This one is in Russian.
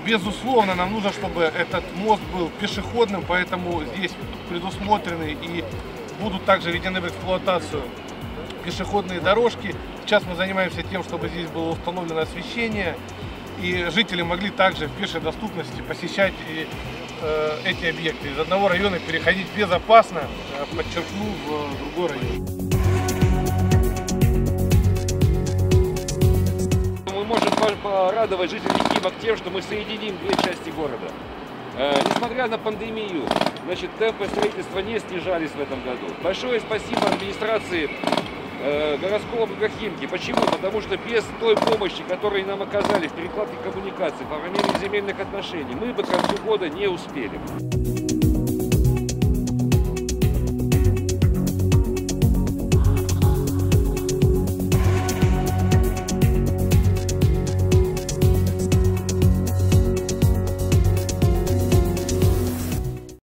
Безусловно, нам нужно, чтобы этот мост был пешеходным, поэтому здесь предусмотрены и будут также введены в эксплуатацию пешеходные дорожки. Сейчас мы занимаемся тем, чтобы здесь было установлено освещение, и жители могли также в пешей доступности посещать эти объекты. Из одного района переходить безопасно, подчеркну, в другой район. Мы можем порадовать жителей Химок тем, что мы соединим две части города. Несмотря на пандемию, значит, темпы строительства не снижались в этом году. Большое спасибо администрации городского округа Химки. Почему? Потому что без той помощи, которую нам оказали в перекладке коммуникаций, по оформлению земельных отношений, мы бы к концу года не успели.